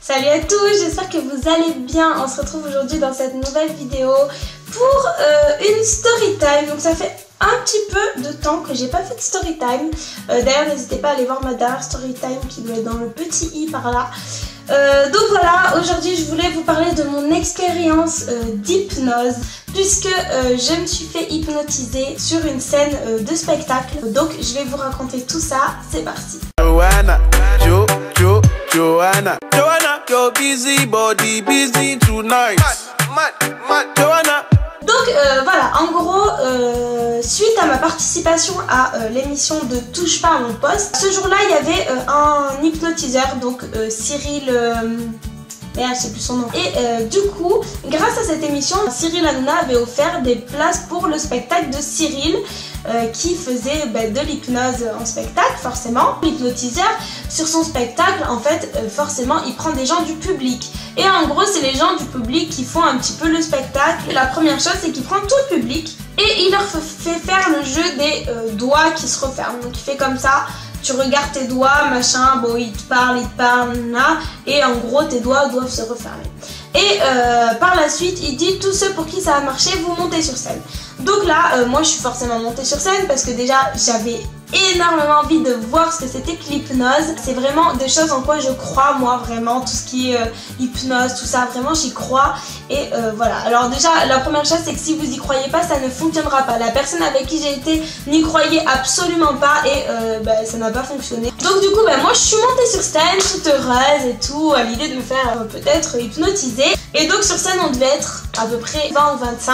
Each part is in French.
Salut à tous, j'espère que vous allez bien. On se retrouve aujourd'hui dans cette nouvelle vidéo pour une story time. Donc ça fait un petit peu de temps que j'ai pas fait de story time. D'ailleurs n'hésitez pas à aller voir ma dernière story time qui doit être dans le petit i par là. Donc voilà, aujourd'hui je voulais vous parler de mon expérience d'hypnose puisque je me suis fait hypnotiser sur une scène de spectacle. Donc je vais vous raconter tout ça, c'est parti. Joanna, you're busy, body busy tonight. Joanna. Donc voilà, en gros, suite à ma participation à l'émission de Touche pas à mon poste, ce jour-là il y avait un hypnotiseur, donc Cyril... Merde, je sais plus son nom. Et du coup, grâce à cette émission, Cyril Hanouna avait offert des places pour le spectacle de Cyril qui faisait de l'hypnose en spectacle, forcément. L'hypnotiseur, sur son spectacle, en fait, forcément, il prend des gens du public. Et en gros, c'est les gens du public qui font un petit peu le spectacle. La première chose, c'est qu'il prend tout le public et il leur fait faire le jeu des doigts qui se referment. Donc il fait comme ça. Tu regardes tes doigts, machin, bon il te parle, là, et en gros tes doigts doivent se refermer. Et par la suite, il dit tous ceux pour qui ça a marché, vous montez sur scène. Donc là, moi je suis forcément montée sur scène parce que déjà j'avais énormément envie de voir ce que c'était que l'hypnose. C'est vraiment des choses en quoi je crois moi vraiment, tout ce qui est hypnose, tout ça, vraiment j'y crois. Et voilà, alors déjà la première chose c'est que si vous y croyez pas, ça ne fonctionnera pas. La personne avec qui j'ai été n'y croyait absolument pas et ça n'a pas fonctionné. Donc du coup moi je suis montée sur scène toute heureuse et tout, à l'idée de me faire peut-être hypnotiser. Et donc sur scène on devait être à peu près 20 ou 25.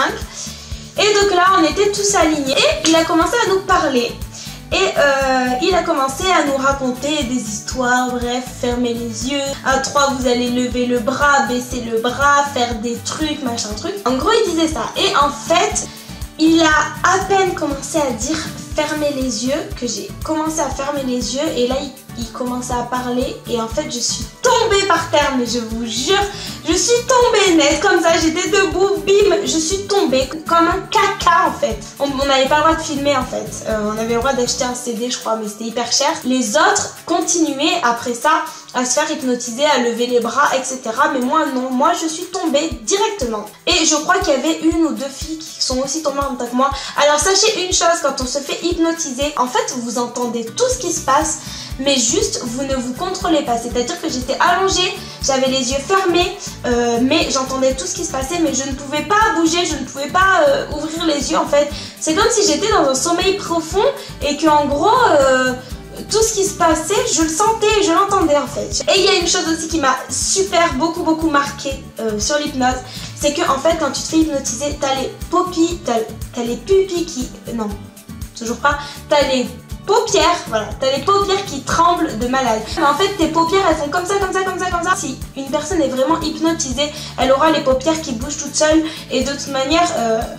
Et donc là on était tous alignés et il a commencé à nous parler. Et il a commencé à nous raconter des histoires, bref, fermez les yeux. À 3, vous allez lever le bras, baisser le bras, faire des trucs, machin truc. En gros, il disait ça. Et en fait, il a à peine commencé à dire fermez les yeux, que j'ai commencé à fermer les yeux. Et là, il commençait à parler. Et en fait, je suis tombée par terre, mais je vous jure, je suis tombée net comme ça. J'étais debout, bim, je suis tombée comme un caca en fait. On n'avait pas le droit de filmer en fait. On avait le droit d'acheter un CD, je crois, mais c'était hyper cher. Les autres continuaient après ça à se faire hypnotiser, à lever les bras, etc. Mais moi non, moi je suis tombée directement. Et je crois qu'il y avait une ou deux filles qui sont aussi tombées en même temps que moi. Alors sachez une chose, quand on se fait hypnotiser, en fait vous entendez tout ce qui se passe, mais juste vous ne vous contrôlez pas. C'est-à-dire que j'étais allongée, j'avais les yeux fermés, mais j'entendais tout ce qui se passait, mais je ne pouvais pas bouger, je ne pouvais pas ouvrir les yeux en fait. C'est comme si j'étais dans un sommeil profond et que en gros tout ce qui se passait, je le sentais et je l'entendais en fait. Et il y a une chose aussi qui m'a beaucoup marqué sur l'hypnose, c'est que en fait quand tu te fais hypnotiser, t'as les paupières, t'as les pupilles qui... non, toujours pas, t'as les paupières, voilà, t'as les paupières qui tremblent de malade. Mais en fait tes paupières elles font comme ça. Si une personne est vraiment hypnotisée, elle aura les paupières qui bougent toutes seules et de toute manière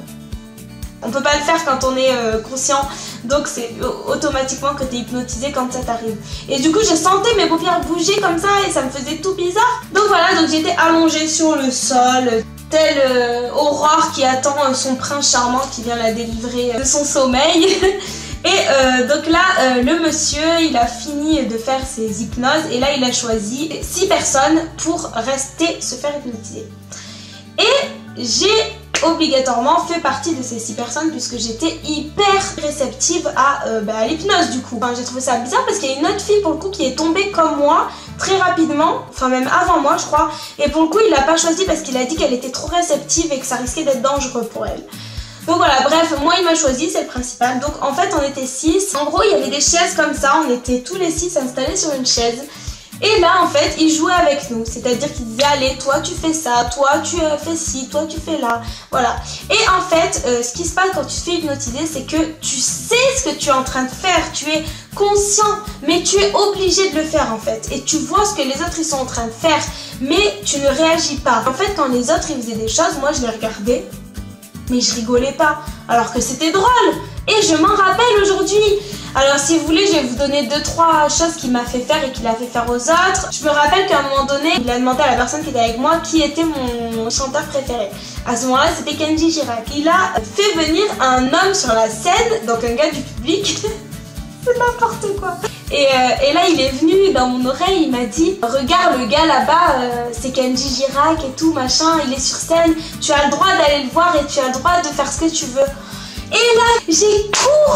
on peut pas le faire quand on est conscient, donc c'est automatiquement que t'es hypnotisé quand ça t'arrive. Et du coup je sentais mes paupières bouger comme ça et ça me faisait tout bizarre. Donc voilà, donc j'étais allongée sur le sol, telle Aurore qui attend son prince charmant qui vient la délivrer de son sommeil. Et donc là, le monsieur, il a fini de faire ses hypnoses et là, il a choisi 6 personnes pour rester se faire hypnotiser. Et j'ai obligatoirement fait partie de ces 6 personnes puisque j'étais hyper réceptive à l'hypnose du coup. Enfin, j'ai trouvé ça bizarre parce qu'il y a une autre fille pour le coup qui est tombée comme moi très rapidement, enfin même avant moi je crois. Et pour le coup, il l'a pas choisi parce qu'il a dit qu'elle était trop réceptive et que ça risquait d'être dangereux pour elle. Donc voilà, bref, moi il m'a choisi, c'est le principal. Donc en fait on était 6. En gros il y avait des chaises comme ça, on était tous les 6 installés sur une chaise. Et là en fait il jouait avec nous, c'est-à-dire qu'il disait allez toi tu fais ça, toi tu fais ci, toi tu fais là, voilà. Et en fait ce qui se passe quand tu te fais hypnotiser, c'est que tu sais ce que tu es en train de faire, tu es conscient, mais tu es obligé de le faire en fait. Et tu vois ce que les autres ils sont en train de faire, mais tu ne réagis pas. En fait quand les autres ils faisaient des choses, moi je les regardais, mais je rigolais pas, alors que c'était drôle. Et je m'en rappelle aujourd'hui. Alors si vous voulez, je vais vous donner 2-3 choses qu'il m'a fait faire et qu'il a fait faire aux autres. Je me rappelle qu'à un moment donné, il a demandé à la personne qui était avec moi qui était mon chanteur préféré. À ce moment-là, c'était Kenji Girac. Il a fait venir un homme sur la scène, donc un gars du public. C'est n'importe quoi. Et là il est venu dans mon oreille, il m'a dit regarde le gars là-bas, c'est Kenji Girac et tout machin, il est sur scène, tu as le droit d'aller le voir et tu as le droit de faire ce que tu veux. Et là, j'ai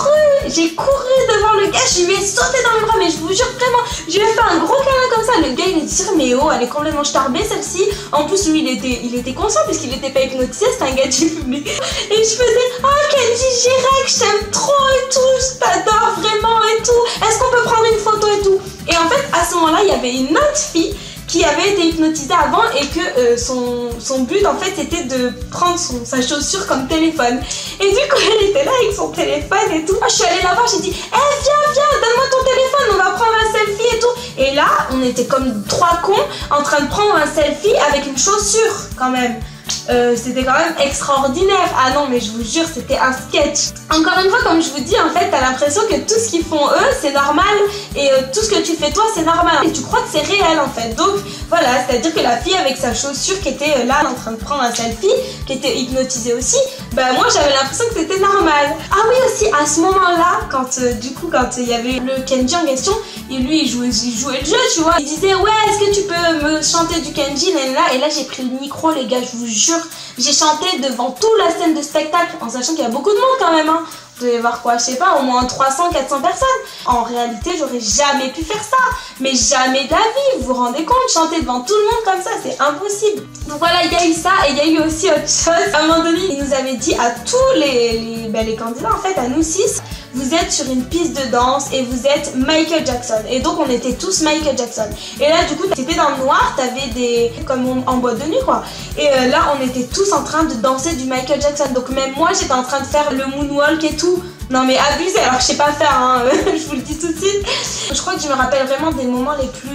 couru devant le gars, je lui ai sauté dans les bras, mais je vous jure vraiment, je lui ai fait un gros câlin comme ça. Le gars il est dit mais oh, elle est complètement starbée celle-ci. En plus lui il était conscient puisqu'il était pas hypnotisé, c'était un gars du public. Et je faisais oh Kenji Girac, je t'aime trop et tout, je t'adore vraiment et tout. Est-ce qu'on peut prendre une photo et tout? Et en fait à ce moment-là il y avait une autre fille qui avait été hypnotisée avant et que son but en fait c'était de prendre sa chaussure comme téléphone. Et du coup elle était là avec son téléphone et tout. Moi je suis allée la voir, j'ai dit viens, donne-moi ton téléphone, on va prendre un selfie et tout. Et là on était comme trois cons en train de prendre un selfie avec une chaussure quand même. C'était quand même extraordinaire. Ah non mais je vous jure c'était un sketch. Encore une fois comme je vous dis en fait t'as l'impression que tout ce qu'ils font eux c'est normal et tout ce que tu fais toi c'est normal et tu crois que c'est réel en fait. Donc voilà, c'est à dire que la fille avec sa chaussure qui était là en train de prendre un selfie, qui était hypnotisée aussi, bah moi j'avais l'impression que c'était normal. Ah oui aussi à ce moment là quand quand il y avait le Kenji en question, et lui il jouait le jeu tu vois, il disait ouais est-ce que tu peux me chanter du Kenji là, et là j'ai pris le micro les gars, je vous jure, j'ai chanté devant toute la scène de spectacle en sachant qu'il y a beaucoup de monde quand même hein. Vous devez voir quoi, je sais pas, au moins 300-400 personnes. En réalité, j'aurais jamais pu faire ça. Mais jamais de la vie, vous vous rendez compte, chanter devant tout le monde comme ça, c'est impossible. Donc voilà, il y a eu ça et il y a eu aussi autre chose. À un moment donné, il nous avait dit à tous les candidats, en fait, à nous 6, vous êtes sur une piste de danse et vous êtes Michael Jackson. Et donc, on était tous Michael Jackson. Et là, du coup, t'étais dans le noir, t'avais des... comme en boîte de nuit, quoi. Et là, on était tous en train de danser du Michael Jackson. Donc, même moi, j'étais en train de faire le moonwalk et tout. Non mais abusé, alors je sais pas faire hein, je vous le dis tout de suite. Je crois que je me rappelle vraiment des moments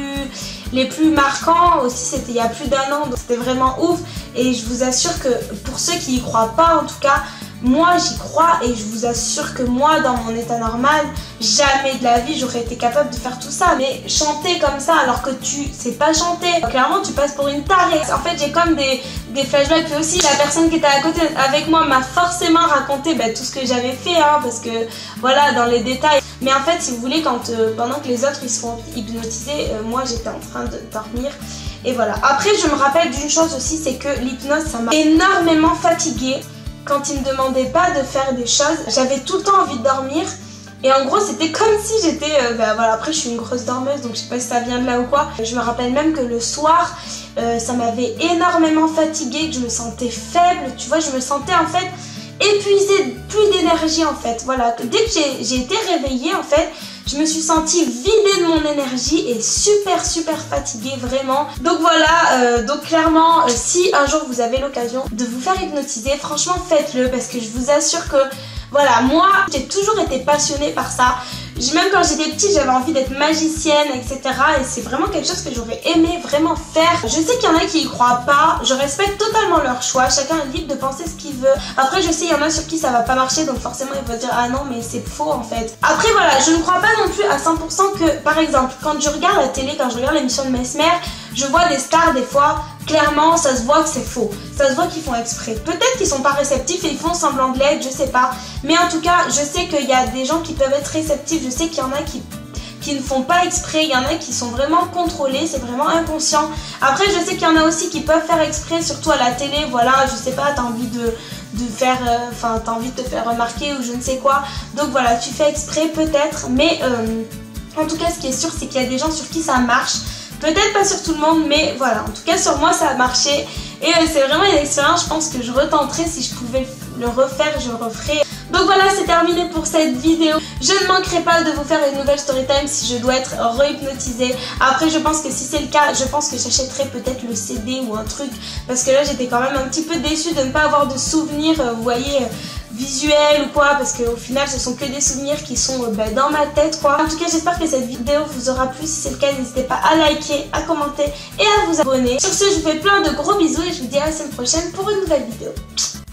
les plus marquants aussi, c'était il y a plus d'1 an, donc c'était vraiment ouf. Et je vous assure que pour ceux qui y croient pas en tout cas, moi j'y crois et je vous assure que moi dans mon état normal, jamais de la vie j'aurais été capable de faire tout ça. Mais chanter comme ça alors que tu sais pas chanter, clairement tu passes pour une tarée. En fait j'ai comme des flashbacks, puis aussi la personne qui était à côté avec moi m'a forcément raconté tout ce que j'avais fait hein, parce que voilà dans les détails. Mais en fait si vous voulez pendant que les autres ils se font hypnotiser, moi j'étais en train de dormir. Et voilà. Après je me rappelle d'une chose aussi, c'est que l'hypnose ça m'a énormément fatiguée. Quand il me demandait pas de faire des choses, j'avais tout le temps envie de dormir. Et en gros c'était comme si j'étais, voilà, après je suis une grosse dormeuse donc je sais pas si ça vient de là ou quoi. Je me rappelle même que le soir ça m'avait énormément fatiguée, que je me sentais faible, tu vois, je me sentais en fait épuisée, plus d'énergie en fait, voilà. Dès que j'ai été réveillée en fait, je me suis sentie vidée de mon énergie et super fatiguée vraiment. Donc voilà, donc clairement si un jour vous avez l'occasion de vous faire hypnotiser, franchement faites-le parce que je vous assure que voilà, moi j'ai toujours été passionnée par ça. Même quand j'étais petite j'avais envie d'être magicienne etc. Et c'est vraiment quelque chose que j'aurais aimé vraiment faire. Je sais qu'il y en a qui y croient pas, je respecte totalement leur choix, chacun est libre de penser ce qu'il veut. Après je sais il y en a sur qui ça va pas marcher donc forcément ils vont dire ah non mais c'est faux en fait. Après voilà, je ne crois pas non plus à 100% que par exemple quand je regarde la télé, quand je regarde l'émission de Mesmer, je vois des stars des fois, clairement ça se voit que c'est faux, ça se voit qu'ils font exprès. Peut-être qu'ils sont pas réceptifs et ils font semblant de l'être, je sais pas. Mais en tout cas je sais qu'il y a des gens qui peuvent être réceptifs, je sais qu'il y en a qui ne font pas exprès, il y en a qui sont vraiment contrôlés, c'est vraiment inconscient. Après je sais qu'il y en a aussi qui peuvent faire exprès, surtout à la télé, voilà, je sais pas, t'as envie de faire, t'as envie de te faire remarquer ou je ne sais quoi. Donc voilà, tu fais exprès peut-être, mais en tout cas ce qui est sûr c'est qu'il y a des gens sur qui ça marche. Peut-être pas sur tout le monde, mais voilà, en tout cas sur moi ça a marché. Et c'est vraiment une expérience, je pense que je retenterai, si je pouvais le refaire, je le referais. Donc voilà, c'est terminé pour cette vidéo. Je ne manquerai pas de vous faire une nouvelle storytime si je dois être rehypnotisée. Après je pense que si c'est le cas, je pense que j'achèterai peut-être le CD ou un truc. Parce que là j'étais quand même un petit peu déçue de ne pas avoir de souvenirs, vous voyez, visuels ou quoi. Parce qu'au final ce sont que des souvenirs qui sont dans ma tête quoi. En tout cas j'espère que cette vidéo vous aura plu. Si c'est le cas, n'hésitez pas à liker, à commenter et à vous abonner. Sur ce je vous fais plein de gros bisous et je vous dis à la semaine prochaine pour une nouvelle vidéo.